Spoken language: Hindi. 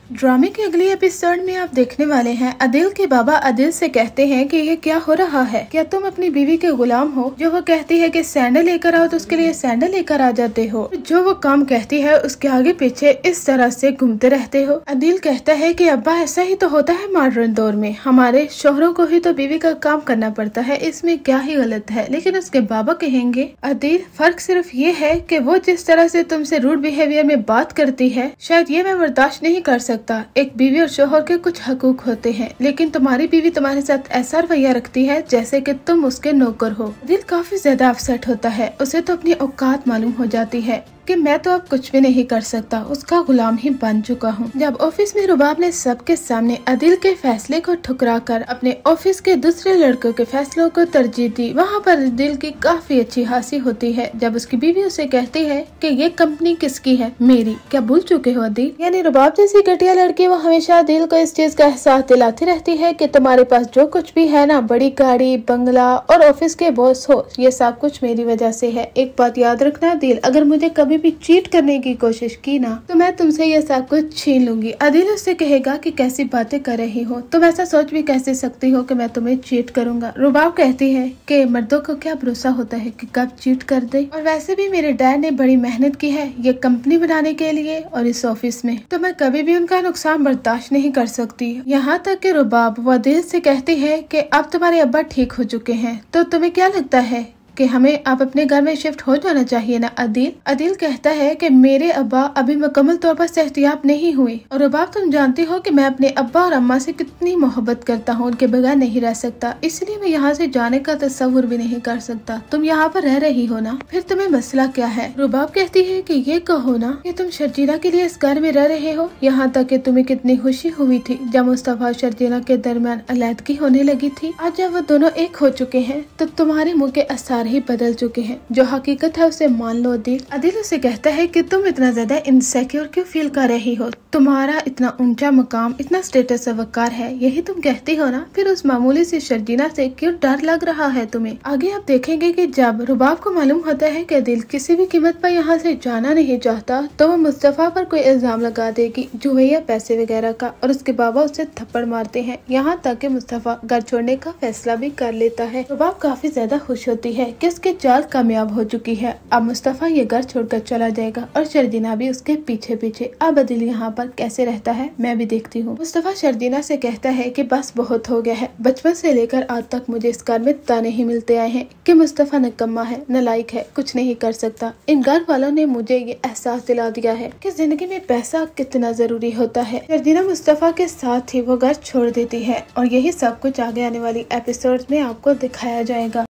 ड्रामे के अगले एपिसोड में आप देखने वाले हैं आदिल के बाबा आदिल से कहते हैं कि ये क्या हो रहा है, क्या तुम अपनी बीवी के गुलाम हो। जो वो कहती है कि सैंडल लेकर आओ तो उसके लिए सैंडल लेकर आ जाते हो। जो वो काम कहती है उसके आगे पीछे इस तरह से घूमते रहते हो। आदिल कहता है कि अब्बा ऐसा ही तो होता है मॉडर्न दौर में, हमारे शोहरों को ही तो बीवी का काम करना पड़ता है, इसमें क्या ही गलत है। लेकिन उसके बाबा कहेंगे आदिल फर्क सिर्फ ये है कि वो जिस तरह से तुमसे रूड बिहेवियर में बात करती है शायद ये मैं बर्दाश्त नहीं कर सकता। एक बीवी और शोहर के कुछ हकूक होते हैं, लेकिन तुम्हारी बीवी तुम्हारे साथ ऐसा रवैया रखती है जैसे कि तुम उसके नौकर हो। दिल काफी ज्यादा अपसेट होता है, उसे तो अपनी औकात मालूम हो जाती है कि मैं तो अब कुछ भी नहीं कर सकता, उसका गुलाम ही बन चुका हूँ। जब ऑफिस में रुबाब ने सबके सामने आदिल के फैसले को ठुकराकर अपने ऑफिस के दूसरे लड़कों के फैसलों को तरजीह दी, वहाँ पर दिल की काफी अच्छी हंसी होती है जब उसकी बीवी उसे कहती है कि ये कंपनी किसकी है, मेरी। क्या भूल चुके हो आदिल? यानी रुबाब जैसी घटिया लड़की वो हमेशा दिल को इस चीज का एहसास दिलाती रहती है कि तुम्हारे पास जो कुछ भी है ना, बड़ी गाड़ी, बंगला और ऑफिस के बॉस हो, ये सब कुछ मेरी वजह से है। एक बात याद रखना दिल, अगर मुझे कभी भी चीट करने की कोशिश की ना तो मैं तुमसे ये सब कुछ छीन लूंगी। आदिल उससे कहेगा कि कैसी बातें कर रही हो, तुम ऐसा सोच भी कैसे सकती हो कि मैं तुम्हें चीट करूंगा। रुबाब कहती है कि मर्दों को क्या भरोसा होता है कि कब चीट कर दे, और वैसे भी मेरे डैड ने बड़ी मेहनत की है ये कंपनी बनाने के लिए और इस ऑफिस में, तो मैं कभी भी उनका नुकसान बर्दाश्त नहीं कर सकती। यहाँ तक कि रुबाब वो दिल से कहती है कि अब तुम्हारे अब्बा ठीक हो चुके हैं, तो तुम्हें क्या लगता है कि हमें अब अपने घर में शिफ्ट हो जाना चाहिए ना आदिल? आदिल कहता है कि मेरे अब्बा अभी मुकम्मल तौर पर सेहतियाब नहीं हुए, और रुबाब तुम जानती हो कि मैं अपने अब्बा और अम्मा से कितनी मोहब्बत करता हूँ, उनके बगैर नहीं रह सकता, इसलिए मैं यहाँ से जाने का तस्वुर भी नहीं कर सकता। तुम यहाँ पर रह रही हो ना, फिर तुम्हें मसला क्या है? रुबाब कहती है कि ये कहो ना कि तुम शर्जीना के लिए इस घर में रह रहे हो, यहाँ तक कि तुम्हें कितनी खुशी हुई थी जब मुस्तफा और शर्जीना के दरमियान अलैदगी होने लगी थी। आज जब वो दोनों एक हो चुके हैं तो तुम्हारे मुँह के असर ही बदल चुके हैं। जो हकीकत है उसे मान लो आदिल। आदिल उसे कहता है कि तुम इतना ज्यादा इनसिक्योर क्यों फील कर रही हो, तुम्हारा इतना ऊंचा मकाम, इतना स्टेटस वकार है, यही तुम कहती हो ना, फिर उस मामूली सी शर्जीना से क्यों डर लग रहा है तुम्हें? आगे आप देखेंगे कि जब रुबाब को मालूम होता है कि आदिल किसी भी कीमत पर यहाँ से जाना नहीं चाहता तो वो मुस्तफा पर कोई इल्जाम लगा देगी, जुए या पैसे वगैरह का, और उसके बाबा उसे थप्पड़ मारते हैं, यहाँ तक कि मुस्तफा घर छोड़ने का फैसला भी कर लेता है। रुबाब काफी ज्यादा खुश होती है कि उसकी चाल कामयाब हो चुकी है, अब मुस्तफा ये घर छोड़कर चला जाएगा और शर्जीना भी उसके पीछे पीछे। अब आदिल यहाँ पर कैसे रहता है मैं भी देखती हूँ। मुस्तफा शर्जीना से कहता है कि बस बहुत हो गया है, बचपन से लेकर आज तक मुझे इस घर में ताने ही मिलते आए हैं कि मुस्तफा निकम्मा है, नालायक है, कुछ नहीं कर सकता। इन घर वालों ने मुझे ये एहसास दिला दिया है कि जिंदगी में पैसा कितना जरूरी होता है। शर्जीना मुस्तफा के साथ ही वो घर छोड़ देती है और यही सब कुछ आगे आने वाली एपिसोड में आपको दिखाया जाएगा।